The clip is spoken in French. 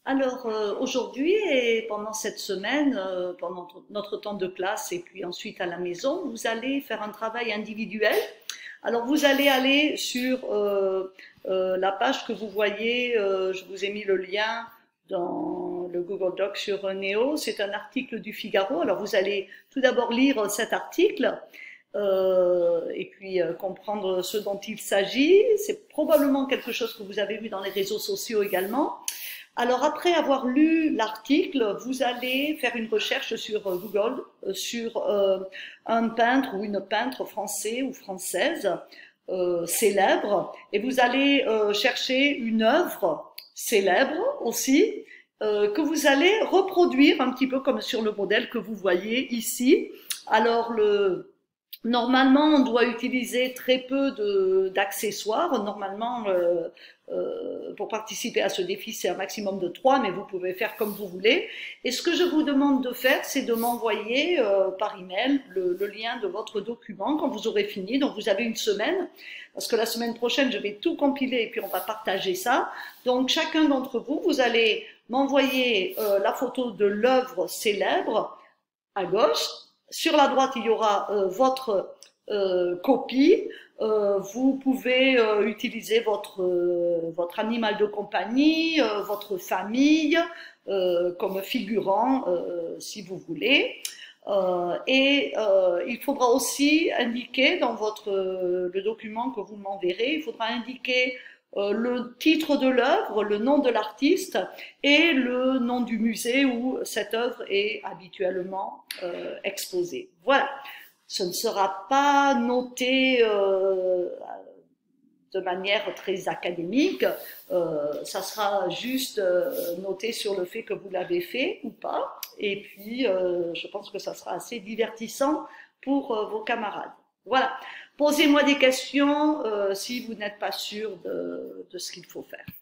Alors aujourd'hui et pendant cette semaine, pendant notre temps de classe et puis ensuite à la maison, vous allez faire un travail individuel. Alors vous allez aller sur la page que vous voyez, je vous ai mis le lien dans le Google Doc sur Néo, c'est un article du Figaro. Alors vous allez tout d'abord lire cet article et puis comprendre ce dont il s'agit. C'est probablement quelque chose que vous avez vu dans les réseaux sociaux également. Alors après avoir lu l'article, vous allez faire une recherche sur Google sur un peintre ou une peintre français ou française célèbre, et vous allez chercher une œuvre célèbre aussi que vous allez reproduire un petit peu comme sur le modèle que vous voyez ici. Alors normalement, on doit utiliser très peu d'accessoires. Normalement, pour participer à ce défi, c'est un maximum de 3, mais vous pouvez faire comme vous voulez. Et ce que je vous demande de faire, c'est de m'envoyer par email le lien de votre document quand vous aurez fini. Donc vous avez une semaine, parce que la semaine prochaine, je vais tout compiler et puis on va partager ça. Donc chacun d'entre vous, vous allez m'envoyer la photo de l'œuvre célèbre à gauche. Sur la droite, il y aura votre copie. Vous pouvez utiliser votre animal de compagnie, votre famille comme figurant si vous voulez. Il faudra aussi indiquer dans le document que vous m'enverrez, il faudra indiquer le titre de l'œuvre, le nom de l'artiste et le nom du musée où cette œuvre est habituellement exposée. Voilà, ce ne sera pas noté de manière très académique, ça sera juste noté sur le fait que vous l'avez fait ou pas, et puis je pense que ça sera assez divertissant pour vos camarades. Voilà. Posez-moi des questions si vous n'êtes pas sûr de ce qu'il faut faire.